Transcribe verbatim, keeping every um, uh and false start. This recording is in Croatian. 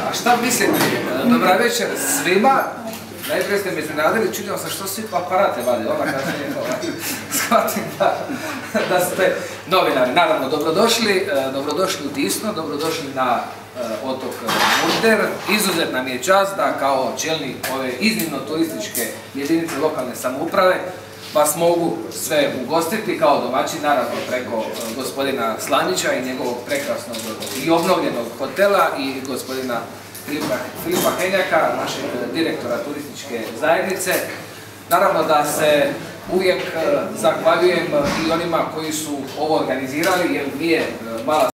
A šta mislite? Dobra večer svima. Najprije ste me iznenadili, čudio sam što svi aparate vade, ona kasnije shvatim da, da ste novinari. Naravno, dobrodošli, dobrodošli u Tisno, dobrodošli na uh, otok Murter. Izuzet nam je čast da kao čelnik ove iznimno turističke jedinice lokalne samouprave vas mogu sve ugostiti kao domaćin, naravno preko uh, gospodina Slanića i njegovog prekrasnog i obnovljenog hotela i gospodina Filipa, Filipa Henjaka, našeg direktora turističke zajednice. Naravno da se uvijek uh, zahvaljujem i onima koji su ovo organizirali, jer nije uh, mala